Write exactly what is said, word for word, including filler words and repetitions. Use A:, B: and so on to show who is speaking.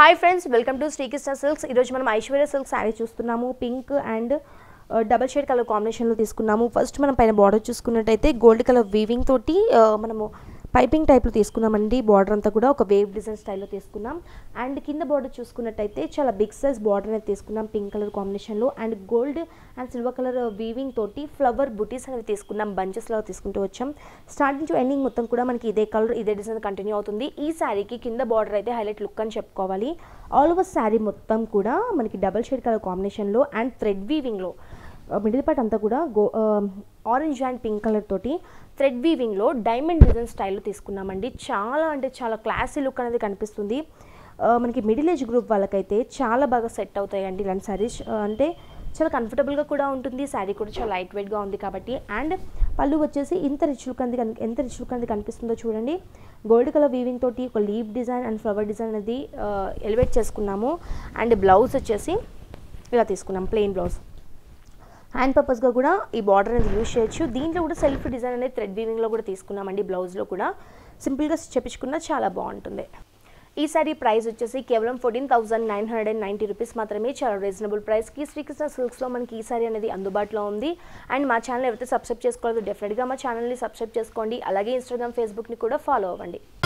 A: Hi friends, welcome to Srikrishna silks. ఈరోజు మనం Aishwarya silk sari చూస్తున్నాము. Pink and double shade colour కాంబినేషన్లో తీసుకున్నాము. ఫస్ట్ మనం పైన బార్డర్ చూసుకున్నట్టయితే గోల్డ్ కలర్ వీవింగ్ తోటి మనము పైపింగ్ టైప్లో తీసుకున్నామండి. బార్డర్ అంతా కూడా ఒక వేవ్ డిజైన్ స్టైల్లో తీసుకున్నాం. అండ్ కింద బార్డర్ చూసుకున్నట్టయితే చాలా బిగ్ సైజ్ బార్డర్ అనేది తీసుకున్నాం పింక్ కలర్ కాంబినేషన్లో. And gold and silver colour weaving తోటి ఫ్లవర్ బుటీస్ అనేవి తీసుకున్నాం. బంచెస్లో తీసుకుంటూ వచ్చాం. స్టార్టింగ్ టు ఎండింగ్ మొత్తం కూడా మనకి ఇదే కలర్ ఇదే డిజైన్ కంటిన్యూ అవుతుంది. ఈ శారీకి కింద బార్డర్ అయితే హైలైట్ లుక్ అని చెప్పుకోవాలి. ఆల్ ఓవర్ శారీ మొత్తం కూడా మనకి డబల్ షేడ్ కలర్ కాంబినేషన్లో అండ్ థ్రెడ్ వీవింగ్లో మిడిల్ పార్ట్ అంతా కూడా గో ఆరెంజ్ అండ్ పింక్ కలర్ తోటి థ్రెడ్ వీవింగ్లో డైమండ్ డిజైన్ స్టైల్లో తీసుకున్నామండి. చాలా అంటే చాలా క్లాసీ లుక్ అనేది కనిపిస్తుంది. మనకి మిడిల్ ఏజ్ గ్రూప్ వాళ్ళకైతే చాలా బాగా సెట్ అవుతాయండి ఇలాంటి శారీస్. అంటే చాలా కంఫర్టబుల్గా కూడా ఉంటుంది. శారీ కూడా చాలా లైట్ వెయిట్గా ఉంది కాబట్టి. అండ్ పళ్ళు వచ్చేసి ఇంత రిచ్ లుక్ అనేది ఎంత రిచ్ లుక్ అనేది కనిపిస్తుందో చూడండి. గోల్డ్ కలర్ వీవింగ్ తోటి ఒక leaf design and flower design అనేది ఎలివేట్ చేసుకున్నాము. అండ్ బ్లౌజ్ వచ్చేసి ఇలా తీసుకున్నాం, ప్లెయిన్ బ్లౌజ్. హ్యాండ్ పర్పస్గా కూడా ఈ బార్డర్ అనేది యూజ్ చేయొచ్చు. దీంట్లో కూడా సెల్ఫ్ డిజైన్ అనేది థ్రెడ్ వీవింగ్లో కూడా తీసుకున్నామండి. బ్లౌజ్లో కూడా సింపుల్గా చెప్పించుకున్నా చాలా బాగుంటుంది. ఈ సారీ ప్రైస్ వచ్చేసి కేవలం fourteen thousand nine hundred and ninety rupees మాత్రమే. చాలా రీజనబుల్ ప్రైస్కి శ్రీకృష్ణ సిల్క్స్లో మనకి ఈ సారీ అనేది అందుబాటులో ఉంది. అండ్ మా ఛానల్ ఎవరైతే సబ్స్క్రైబ్ చేసుకోవాలో డెఫినెట్గా మా ఛానల్ని సబ్స్క్రైబ్ చేసుకోండి. అలాగే ఇన్స్టాగ్రామ్, ఫేస్బుక్ని కూడా ఫాలో అవ్వండి.